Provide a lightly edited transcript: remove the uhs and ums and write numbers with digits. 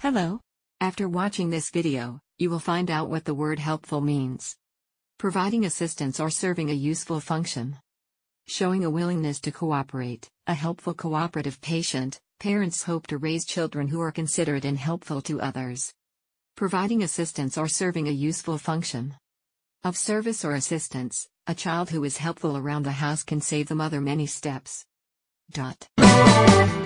Hello. After watching this video, you will find out what the word helpful means. Providing assistance or serving a useful function. Showing a willingness to cooperate, a helpful cooperative patient. Parents hope to raise children who are considerate and helpful to others. Providing assistance or serving a useful function. Of service or assistance, a child who is helpful around the house can save the mother many steps.